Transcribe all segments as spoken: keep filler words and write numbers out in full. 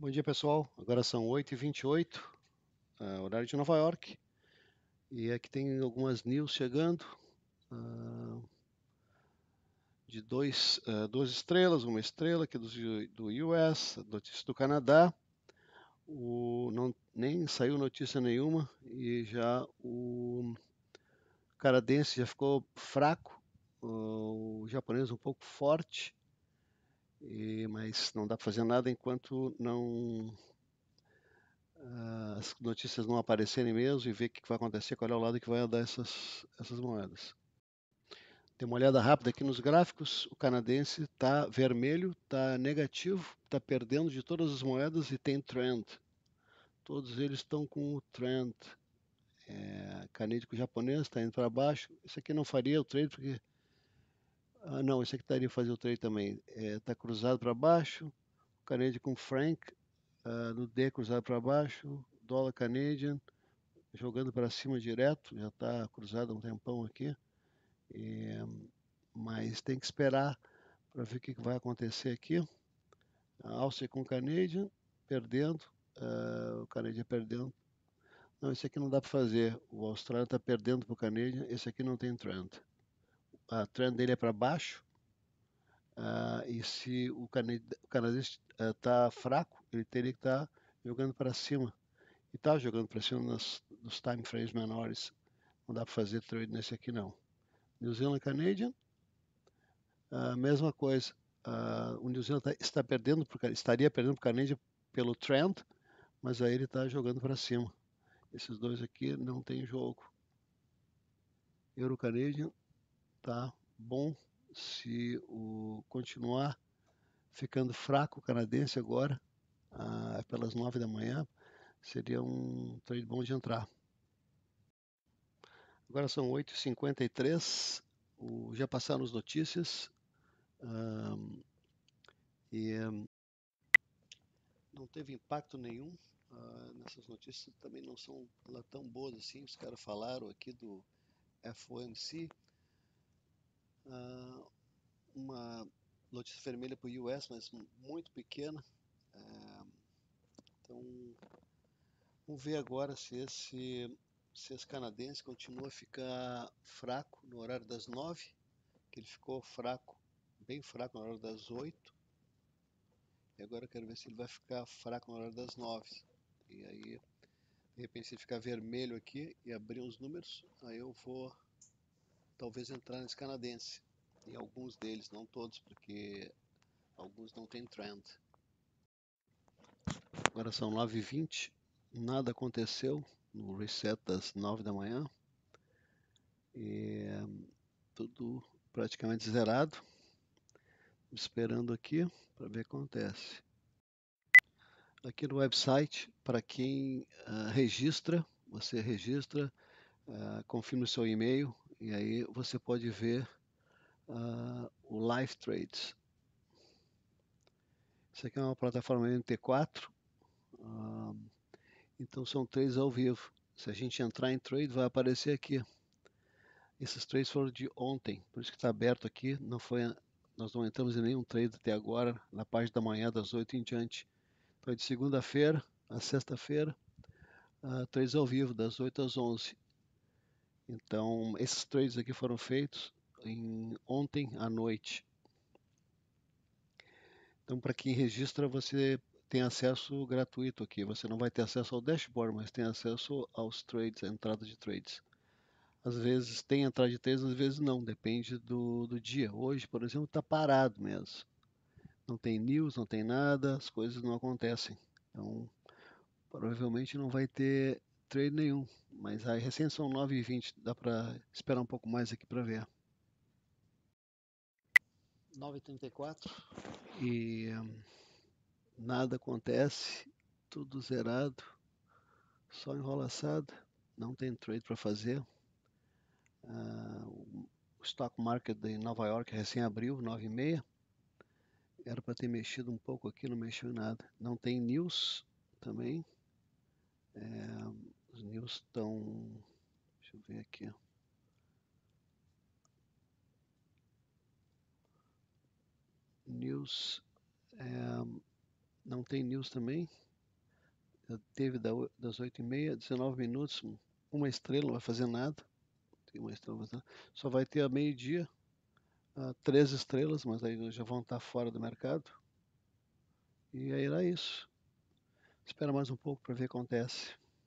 Bom dia, pessoal. Agora são oito e vinte e oito, uh, horário de Nova York. E aqui tem algumas news chegando. Uh, de dois, uh, duas estrelas, uma estrela aqui do, do U S, notícia do Canadá. O, não, nem saiu notícia nenhuma e já o canadense já ficou fraco, uh, o japonês um pouco forte, e, mas não dá para fazer nada enquanto não as notícias não aparecerem mesmo e ver o que vai acontecer, qual é o lado que vai andar essas, essas moedas. Tem uma olhada rápida aqui nos gráficos, o canadense está vermelho, está negativo, está perdendo de todas as moedas e tem trend. Todos eles estão com o trend. É, canadico japonês está indo para baixo. Esse aqui não faria o trade porque... Ah, não, esse aqui estaria fazer o trade também. Está é, cruzado para baixo. O canadico franc uh, no D cruzado para baixo. Dólar canadian jogando para cima direto, já está cruzado há um tempão aqui, e, mas tem que esperar para ver o que vai acontecer aqui. A Áustria com o Canadian perdendo, uh, o Canadian perdendo. Não, esse aqui não dá para fazer. O Austrália está perdendo para o Canadian, esse aqui não tem trend. A trend dele é para baixo, uh, e se o, Canad o canadense está uh, fraco, ele teria que estar tá jogando para cima. E está jogando para cima nos, nos time frames menores. Não dá para fazer trade nesse aqui não. New Zealand Canadian, a mesma coisa. Uh, o New Zealand tá, está perdendo, pro, estaria perdendo para o Canadian pelo trend, mas aí ele está jogando para cima. Esses dois aqui não tem jogo. Euro Canadian tá bom. Se o continuar ficando fraco o canadense agora, uh, pelas nove da manhã, seria um trade bom de entrar. Agora são oito e cinquenta e três, o, já passaram as notícias. Um, e um, não teve impacto nenhum. Uh, nessas notícias também não são lá tão boas assim. Os caras falaram aqui do F O M C, uh, uma notícia vermelha para o U S, mas muito pequena. Uh, então, vamos ver agora se esse, se esse canadense continua a ficar fraco no horário das nove, que ele ficou fraco, bem fraco na hora das oito. E agora eu quero ver se ele vai ficar fraco na hora das nove. E aí, de repente, se ele ficar vermelho aqui e abrir os números, aí eu vou talvez entrar nesse canadense. Em alguns deles, não todos, porque alguns não tem trend. Agora são nove e vinte, nada aconteceu no reset das nove da manhã. E tudo praticamente zerado. Esperando aqui para ver o que acontece. Aqui no website, para quem uh, registra, você registra, uh, confirma o seu e-mail e aí você pode ver uh, o Live Trades. Isso aqui é uma plataforma M T quatro, uh, então são trades ao vivo. Se a gente entrar em trade, vai aparecer aqui. Esses trades foram de ontem, por isso que está aberto aqui. Não foi, nós não entramos em nenhum trade até agora, na parte da manhã, das oito em diante. Então é de segunda-feira a sexta-feira, uh, trades ao vivo, das oito às onze. Então, esses trades aqui foram feitos em, ontem à noite. Então, para quem registra, você tem acesso gratuito aqui. Você não vai ter acesso ao dashboard, mas tem acesso aos trades, a entrada de trades. Às vezes tem entrada de trades, às vezes não. Depende do, do dia. Hoje, por exemplo, está parado mesmo. Não tem news, não tem nada, as coisas não acontecem. Então, provavelmente não vai ter trade nenhum. Mas aí recém são nove e vinte, dá para esperar um pouco mais aqui para ver. nove e trinta e quatro e um, nada acontece, tudo zerado, só enrolaçado, não tem trade para fazer. Uh, o stock market de Nova York recém abriu, nove e meia, era para ter mexido um pouco aqui, não mexeu em nada. Não tem news também, é, os news estão, deixa eu ver aqui. News, é, Não tem news também. Já teve das oito e meia, dezenove minutos, uma estrela, não vai fazer nada. Tem uma estrela, só vai ter a meio-dia, uh, três estrelas, mas aí já vão estar fora do mercado. E aí era isso. Espera mais um pouco para ver o que acontece.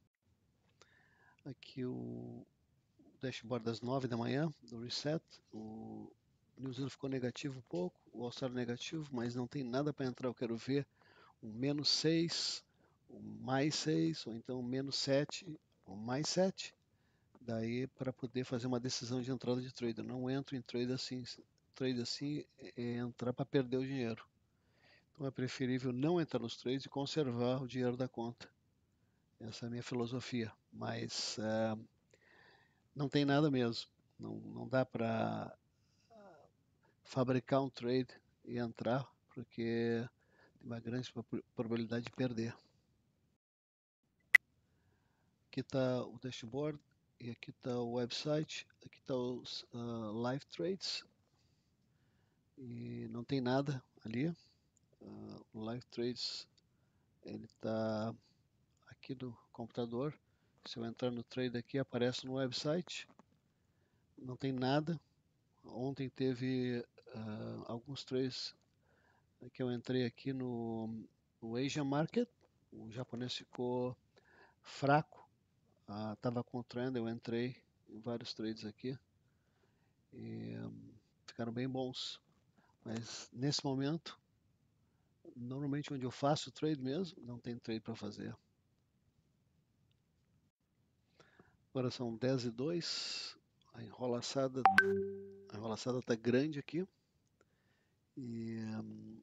Aqui o dashboard das nove da manhã, do reset. O New Zealand ficou negativo um pouco, o Austrália negativo, mas não tem nada para entrar. Eu quero ver um menos seis, um mais seis, ou então um menos sete, ou mais sete. Daí para poder fazer uma decisão de entrada de trade. Eu não entro em trade assim. Trade assim é entrar para perder o dinheiro. Então é preferível não entrar nos trades e conservar o dinheiro da conta. Essa é a minha filosofia. Mas uh, não tem nada mesmo. Não, não dá para fabricar um trade e entrar, porque tem uma grande probabilidade de perder. Aqui está o dashboard e aqui está o website. Aqui está os uh, live trades e não tem nada ali. Uh, o live trades ele está aqui no computador. Se eu entrar no trade aqui, aparece no website. Não tem nada. Ontem teve uh, alguns trades que eu entrei aqui no, no Asian Market. O japonês ficou fraco. Estava uh, com o trend, eu entrei em vários trades aqui. E um, ficaram bem bons. Mas nesse momento, normalmente onde eu faço trade mesmo, não tem trade para fazer. Agora são dez e dois. A enrolaçada a enrolaçada está grande aqui. E um,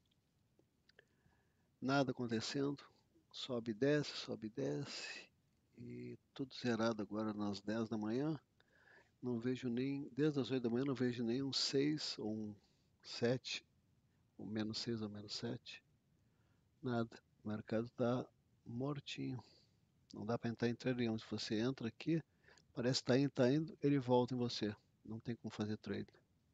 nada acontecendo. Sobe e desce, sobe e desce. E tudo zerado agora nas dez da manhã. Não vejo nem, desde as oito da manhã, não vejo nem um seis ou um sete, ou menos seis ou menos sete. Nada. O mercado está mortinho. Não dá para entrar em trade nenhum. Se você entra aqui, parece que está indo, está indo, ele volta em você. Não tem como fazer trade.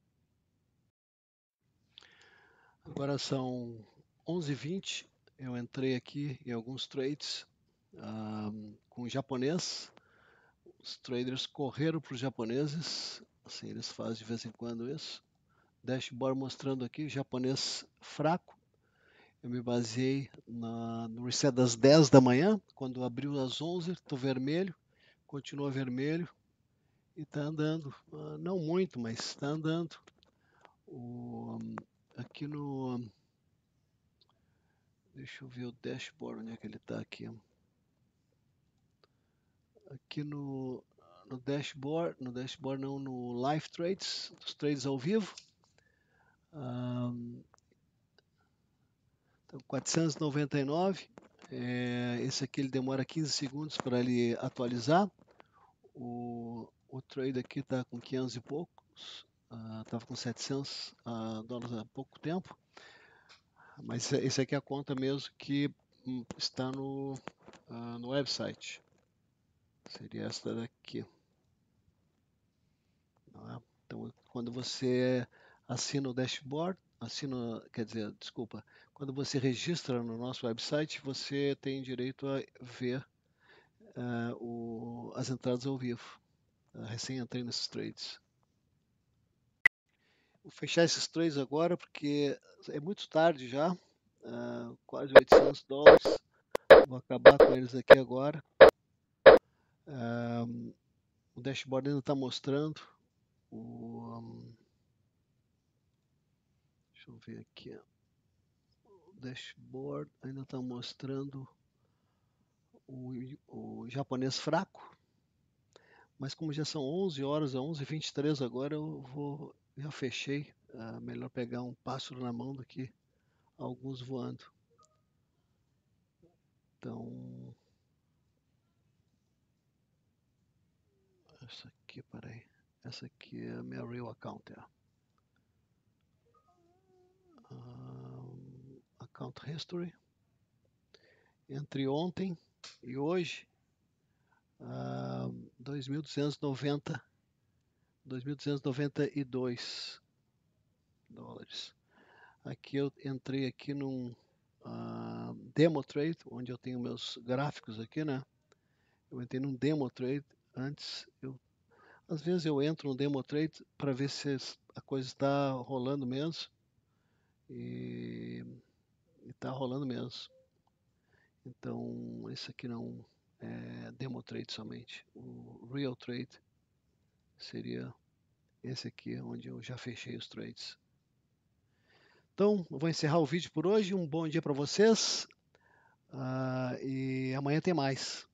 Agora são onze e vinte. Eu entrei aqui em alguns trades um, com o japonês. Os traders correram para os japoneses. Assim, eles fazem de vez em quando isso. Dashboard mostrando aqui, japonês fraco. Eu me baseei na, no reset das dez da manhã. Quando abriu às onze, estou vermelho. Continua vermelho. E está andando. Uh, não muito, mas está andando. O, aqui no... Deixa eu ver o dashboard, onde é que ele está aqui. Aqui no, no dashboard, no dashboard não, no live trades, os trades ao vivo. Um, então, quatrocentos e noventa e nove. É, esse aqui ele demora quinze segundos para ele atualizar. O, o trade aqui está com quinhentos e poucos. Estava uh, com setecentos uh, dólares há pouco tempo. Mas esse aqui é a conta mesmo que hum, está no, uh, no website. Seria esta daqui. É? Então, quando você assina o dashboard, assina, quer dizer, desculpa, quando você registra no nosso website, você tem direito a ver uh, o, as entradas ao vivo. Uh, recém entrei nesses trades. Vou fechar esses trades agora porque é muito tarde já, uh, quase oitocentos dólares. Vou acabar com eles aqui agora. Um, o dashboard ainda está mostrando o, um, deixa eu ver aqui, o dashboard ainda está mostrando o, o japonês fraco, mas como já são onze horas, é onze e vinte e três agora, eu vou, já fechei, é melhor pegar um pássaro na mão do que alguns voando. Então, essa aqui, peraí, essa aqui é a minha real account, é. Um, account history, entre ontem e hoje, uh, dois mil duzentos e noventa, dois mil duzentos e noventa e dois dólares. Aqui eu entrei aqui num uh, Demo Trade, onde eu tenho meus gráficos aqui, né? Eu entrei num Demo Trade antes. Eu, às vezes eu entro no Demo Trade para ver se a coisa está rolando mesmo. E está rolando mesmo. Então, esse aqui não é Demo Trade somente. O Real Trade seria esse aqui, onde eu já fechei os trades. Então, eu vou encerrar o vídeo por hoje. Um bom dia para vocês. Uh, e amanhã tem mais.